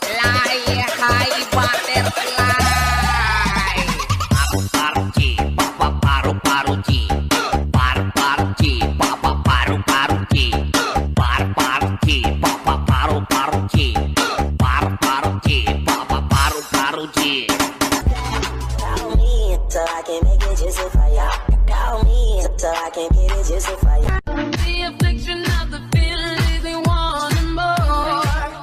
Fly high butterfly. Paru-paru-ci, paru-paru-ci. Paru-paru-ci, paru-paru-ci. Paru-paru-ci, paru-paru-ci. Paru-paru-ci, paru-paru-ci. Call me so I can make it just for ya. Call me so I can get it just for ya. The affliction of the feeling leaving wanting more.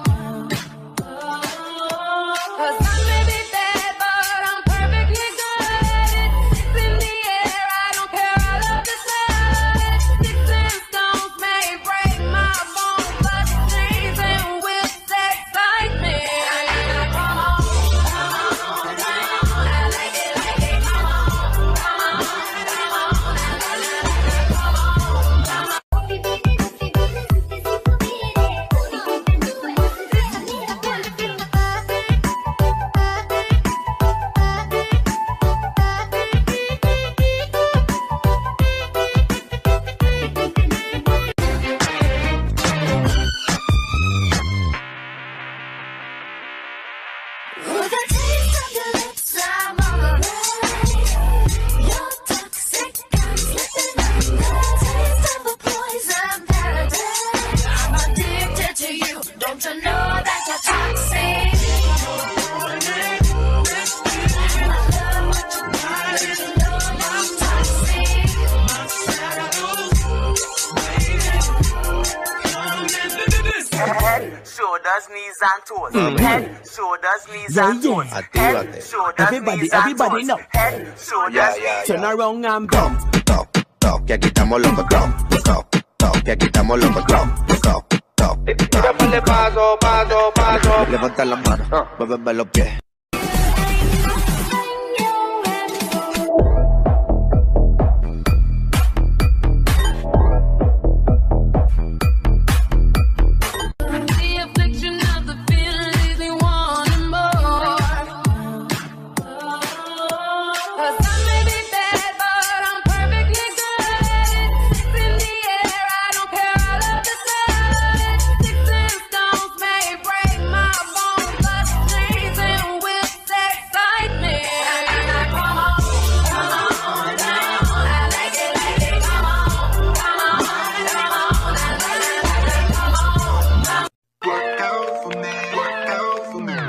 'Cause I may be bad, but I'm perfectly good. It's in the air, I don't care, I love the sun. Sticks and stones may break my bones, but season with excitement. Come on, come on, come on. I like it, come on, come on, come on. With a taste of your lips, I'm alright. You're toxic, I'm slipping under. Taste of a poison paradise. I'm addicted to you. Don't you know that you're toxic? And I love what you got. You know I'm toxic. Head, shoulders, knees and toes. Head, shoulders, knees and toes. Head, shoulders, knees and Everybody toes. know. Head, shoulders, knees. Turn around and Top, top, top, que aquí estamos locos. Top, top, top, que aquí estamos locos. Top, top, top. Tírale paso, paso, paso. Levanta las manos, muéveme los pies. The affliction of the feeling leaving wanting more. 'Cause I may be bad, but I'm perfectly good. Sticks in the air, I don't care, I love the sun. Sticks and stones may break my bones, but season with excitement. Come on, come on, come on. I like it, come on, come on, come on. I like it, come on. Work out for me, work out for me.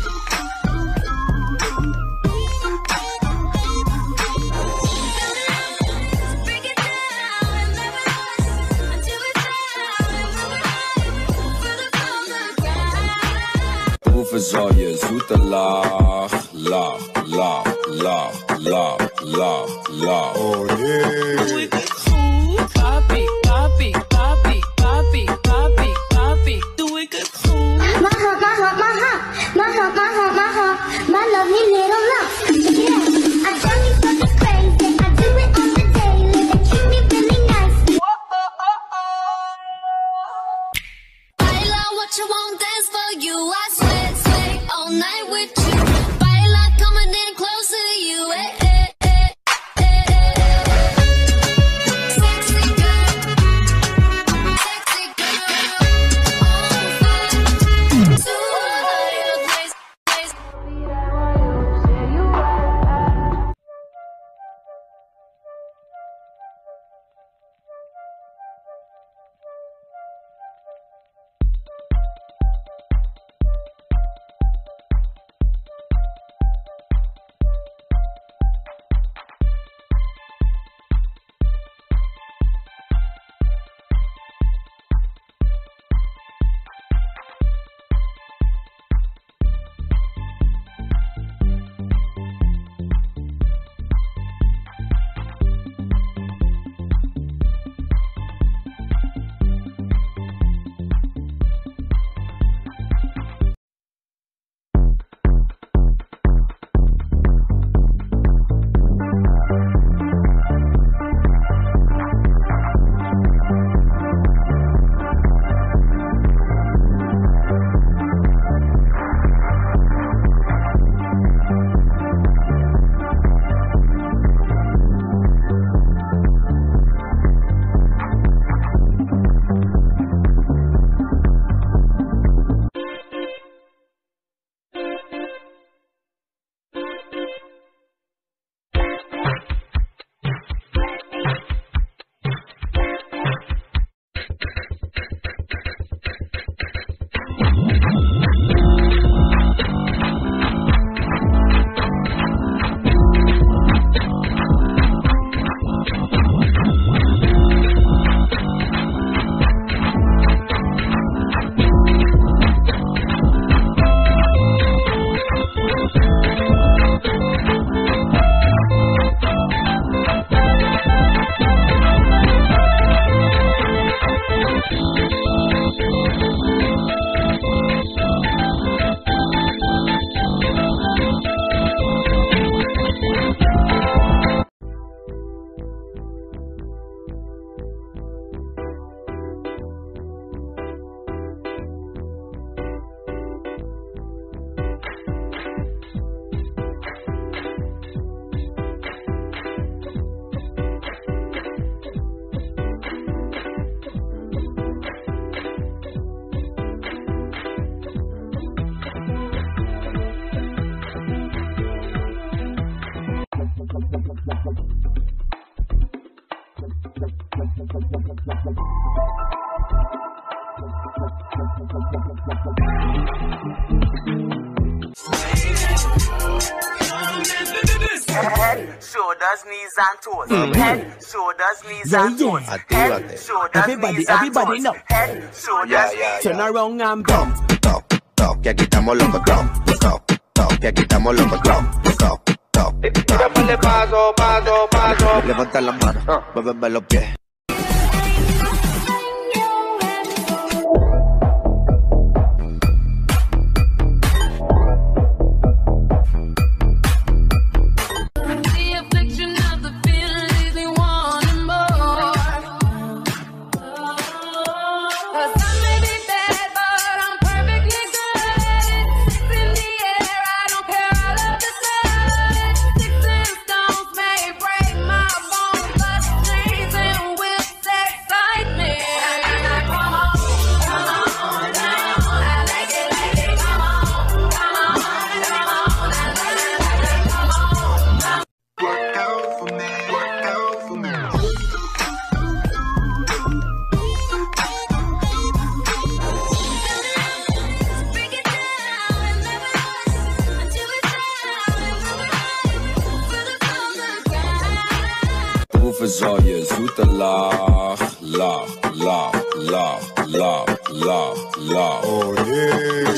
Break it down and never rest until it's down and we're from the ground. De hoeven zou je zoete lach, lach, lach, lach, lach, lach, lach. Oh Doe ik het goed? Papi, papi, papi, papi, papi, papi. Doe ik het goed? My heart, my heart, my heart, my heart, my heart, my heart, my lovely little love. Yeah, I drive you fucking crazy. I do it on the daily. They treat me really nicely. Baila what you want, dance for you. I swear, stay all night with you. Baila coming in closer to you. Eh, eh, eh, eh, eh. Sexy girl, sexy girl, on fire. So high, place, place. shoulders, knees and toes. Head, shoulders, knees and toes. Head, Actívate. shoulders, knees and Everybody toes. know. Head, shoulders, Yeah, knees. Turn around and bump. Top, top, que aquí estamos locos. Top, que aquí estamos locos. Top. Tírale paso, paso, paso. Levanta las manos, muéveme los pies. The affliction of the feeling leaves me wanting more. 'Cause I may be bad, but I'm perfectly good. Six in the air, I don't care, I love the sun. Sticks and stones may break my bones, but strings and whips excite me. Come on, I like it, come on, I like it, come on. Break it down and never rest until it's down and never right. Feel the flow of the ground. Du verzorg je zoete lach, lach, lach, lach, lach, lach, lach. Oh yeah.